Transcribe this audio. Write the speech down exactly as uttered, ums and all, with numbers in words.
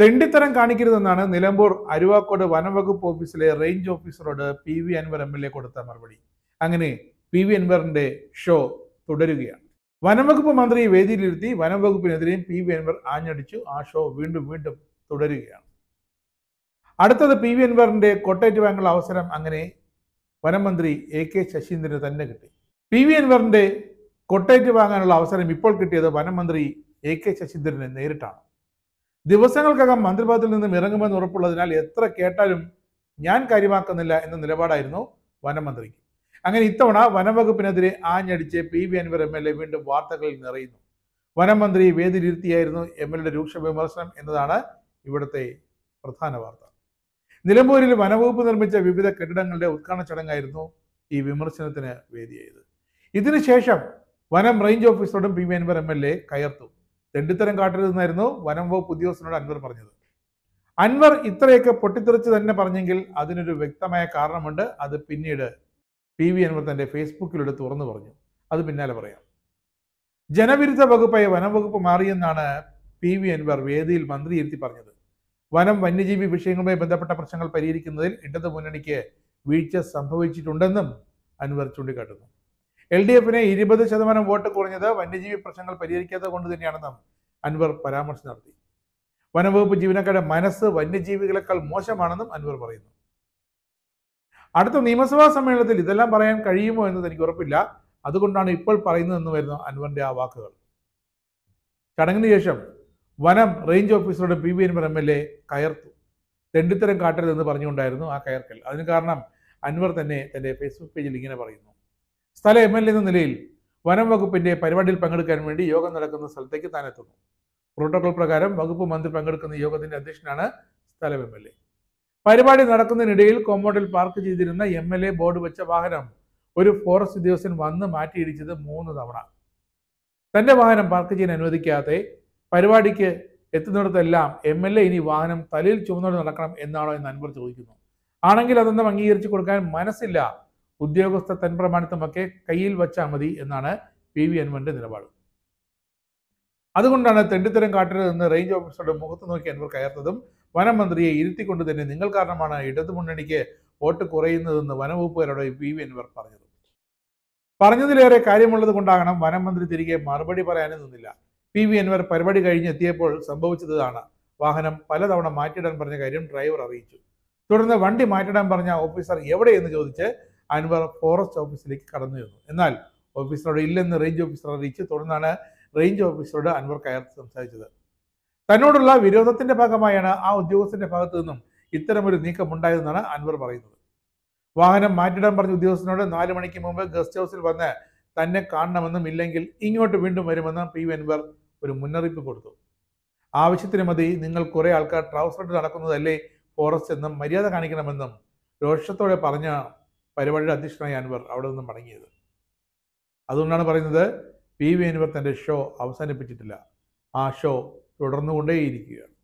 തെണ്ടിത്തരം കാണിക്കരുതെന്നാണ് നിലമ്പൂർ അരുവാക്കോട് വനംവകുപ്പ് ഓഫീസിലെ റേഞ്ച് ഓഫീസറോട് P V Anvar M L A കൊടുത്ത മറുപടി. അങ്ങനെ പി വി അൻവറിന്റെ ഷോ തുടരുകയാണ്. വനംവകുപ്പ് മന്ത്രിയെ വേദിയിലിരുത്തി വനംവകുപ്പിനെതിരെയും പി വി അൻവർ ആഞ്ഞടിച്ചു. ആ ഷോ വീണ്ടും വീണ്ടും തുടരുകയാണ്. അടുത്തത് പി വി അൻവറിന്റെ കൊട്ടേറ്റ് വാങ്ങാനുള്ള അവസരം അങ്ങനെ വനം മന്ത്രി എ കെ ശശീന്ദ്രന് തന്നെ കിട്ടി. പി വി അൻവറിന്റെ കൊട്ടേറ്റ് വാങ്ങാനുള്ള അവസരം ഇപ്പോൾ കിട്ടിയത് വനം മന്ത്രി എ കെ ശശീന്ദ്രന് നേരിട്ടാണ്. ദിവസങ്ങൾക്കകം മന്ത്രിപദത്തിൽ നിന്നും ഇറങ്ങുമെന്ന് ഉറപ്പുള്ളതിനാൽ എത്ര കേട്ടാലും ഞാൻ കാര്യമാക്കുന്നില്ല എന്ന നിലപാടായിരുന്നു വനം മന്ത്രിക്ക്. അങ്ങനെ ഇത്തവണ വനംവകുപ്പിനെതിരെ ആഞ്ഞടിച്ച് P V Anvar M L A വീണ്ടും വാർത്തകളിൽ നിറയുന്നു. വനം മന്ത്രി വേദിയിലിരുത്തിയായിരുന്നു എം എൽ എയുടെ രൂക്ഷ വിമർശനം എന്നതാണ് ഇവിടുത്തെ പ്രധാന വാർത്ത. നിലമ്പൂരിൽ വനവകുപ്പ് നിർമ്മിച്ച വിവിധ കെട്ടിടങ്ങളുടെ ഉദ്ഘാടന ചടങ്ങായിരുന്നു ഈ വിമർശനത്തിന് വേദിയായത്. ഇതിനുശേഷം വനം റേഞ്ച് ഓഫീസറോടും P V Anvar M L A കയർത്തു. തെണ്ടിത്തരം കാട്ടരുതെന്നായിരുന്നു വനം വകുപ്പ് ഉദ്യോഗസ്ഥനോട് അൻവർ പറഞ്ഞത്. അൻവർ ഇത്രയൊക്കെ പൊട്ടിത്തെറിച്ച് തന്നെ പറഞ്ഞെങ്കിൽ അതിനൊരു വ്യക്തമായ കാരണമുണ്ട്. അത് പിന്നീട് പി വി അൻവർ തന്റെ ഫേസ്ബുക്കിലൂടെ തുറന്നു പറഞ്ഞു. അത് പിന്നാലെ പറയാം. ജനവിരുദ്ധ വകുപ്പായി വനം വകുപ്പ് മാറിയെന്നാണ് പി വി അൻവർ വേദിയിൽ മന്ത്രി ഇരുത്തി പറഞ്ഞത്. വനം വന്യജീവി വിഷയങ്ങളുമായി ബന്ധപ്പെട്ട പ്രശ്നങ്ങൾ പരിഹരിക്കുന്നതിൽ ഇടതു മുന്നണിക്ക് വീഴ്ച സംഭവിച്ചിട്ടുണ്ടെന്നും അൻവർ ചൂണ്ടിക്കാട്ടുന്നു. എൽ ഡി എഫിനെ ഇരുപത് ശതമാനം വോട്ട് കുറഞ്ഞത് വന്യജീവി പ്രശ്നങ്ങൾ പരിഹരിക്കാത്തത് കൊണ്ട് തന്നെയാണെന്നും അൻവർ പരാമർശം നടത്തി. വനംവകുപ്പ് ജീവനക്കാരുടെ മനസ്സ് വന്യജീവികളെക്കാൾ മോശമാണെന്നും അൻവർ പറയുന്നു. അടുത്ത നിയമസഭാ സമ്മേളനത്തിൽ ഇതെല്ലാം പറയാൻ കഴിയുമോ എന്ന് എനിക്ക് ഉറപ്പില്ല. അതുകൊണ്ടാണ് ഇപ്പോൾ പറയുന്നതെന്ന് വരുന്ന അൻവറിന്റെ ആ വാക്കുകൾ. ചടങ്ങിന് ശേഷം വനം റേഞ്ച് ഓഫീസറോട് P V Anvar M L A കയർത്തു. തെണ്ടിത്തരം കാട്ടരുതെന്ന് പറഞ്ഞുകൊണ്ടായിരുന്നു ആ കയർക്കൽ. അതിന് കാരണം അൻവർ തന്നെ തന്റെ ഫേസ്ബുക്ക് പേജിൽ ഇങ്ങനെ പറയുന്നു. സ്ഥല എം എൽ എ എന്ന നിലയിൽ വനം വകുപ്പിന്റെ പരിപാടിയിൽ പങ്കെടുക്കാൻ വേണ്ടി യോഗം നടക്കുന്ന സ്ഥലത്തേക്ക് താൻ എത്തുന്നു. പ്രോട്ടോകോൾ പ്രകാരം വകുപ്പ് മന്ത്രി പങ്കെടുക്കുന്ന യോഗത്തിന്റെ അധ്യക്ഷനാണ് സ്ഥലം എം എൽ എ. പരിപാടി നടക്കുന്നതിനിടയിൽ കോമ്പൗണ്ടിൽ പാർക്ക് ചെയ്തിരുന്ന എം എൽ എ ബോർഡ് വെച്ച വാഹനം ഒരു ഫോറസ്റ്റ് ഉദ്യോഗസ്ഥൻ വന്ന് മാറ്റിയിടിച്ചത് മൂന്ന് തവണ. തന്റെ വാഹനം പാർക്ക് ചെയ്യാൻ അനുവദിക്കാതെ പരിപാടിക്ക് എത്തുന്നിടത്തെല്ലാം എം എൽ എ ഇനി വാഹനം തലയിൽ ചുമന്നോട് നടക്കണം എന്നാണോ എന്ന് അൻവർ ചോദിക്കുന്നു. ആണെങ്കിൽ അതൊന്നും അംഗീകരിച്ചു കൊടുക്കാൻ മനസ്സില്ല, ഉദ്യോഗസ്ഥ തൻപ്രമാണിത്വമൊക്കെ കയ്യിൽ വച്ചാൽ മതി എന്നാണ് പി വി അൻവറിന്റെ നിലപാട്. അതുകൊണ്ടാണ് തെണ്ടിത്തരം കാട്ടരുതെന്ന് റേഞ്ച് ഓഫീസറുടെ മുഖത്ത് നോക്കി അൻവർ കയർത്തതും വനം മന്ത്രിയെ ഇരുത്തിക്കൊണ്ട് തന്നെ നിങ്ങൾ കാരണമാണ് ഇടതുമുന്നണിക്ക് വോട്ട് കുറയുന്നതെന്ന് വനംവകുപ്പുകാരോട് പി വി അൻവർ പറഞ്ഞത്. പറഞ്ഞതിലേറെ കാര്യമുള്ളത് കൊണ്ടാകണം വനം മന്ത്രി തിരികെ മറുപടി പറയാനും നിന്നില്ല. പി വി അൻവർ പരിപാടി കഴിഞ്ഞ് എത്തിയപ്പോൾ സംഭവിച്ചതാണ്. വാഹനം പലതവണ മാറ്റിയിടാൻ പറഞ്ഞ കാര്യം ഡ്രൈവർ അറിയിച്ചു. തുടർന്ന് വണ്ടി മാറ്റിടാൻ പറഞ്ഞ ഓഫീസർ എവിടെയെന്ന് ചോദിച്ച് അൻവർ ഫോറസ്റ്റ് ഓഫീസിലേക്ക് കടന്നു ചെന്നു. എന്നാൽ ഓഫീസറോട് ഇല്ലെന്ന് റേഞ്ച് ഓഫീസർ അറിയിച്ചു. തുടർന്നാണ് റേഞ്ച് ഓഫീസറോട് അൻവർ കയർത്ത് സംസാരിച്ചത്. തന്നോടുള്ള വിരോധത്തിന്റെ ഭാഗമായാണ് ആ ഉദ്യോഗസ്ഥന്റെ ഭാഗത്തു നിന്നും ഇത്തരമൊരു നീക്കം ഉണ്ടായതെന്നാണ് അൻവർ പറയുന്നത്. വാഹനം മാറ്റിടാൻ പറഞ്ഞ ഉദ്യോഗസ്ഥനോട് നാല് മണിക്ക് മുമ്പ് ഗസ്റ്റ് ഹൗസിൽ വന്ന് തന്നെ കാണണമെന്നും ഇല്ലെങ്കിൽ ഇങ്ങോട്ട് വീണ്ടും വരുമെന്നും പി വി അൻവർ ഒരു മുന്നറിയിപ്പ് കൊടുത്തു. ആവശ്യത്തിന് മതി, നിങ്ങൾ കുറെ ആൾക്കാർ ട്രൗസറിട്ട് നടക്കുന്നതല്ലേ ഫോറസ്റ്റ് എന്നും മര്യാദ കാണിക്കണമെന്നും രോഷത്തോടെ പറഞ്ഞ പരിപാടിയുടെ അധ്യക്ഷനായ അൻവർ അവിടെ നിന്നും മടങ്ങിയത്. അതുകൊണ്ടാണ് പറയുന്നത് പി വി അൻവർ തന്റെ ഷോ അവസാനിപ്പിച്ചിട്ടില്ല. ആ ഷോ തുടർന്നുകൊണ്ടേയിരിക്കുകയാണ്.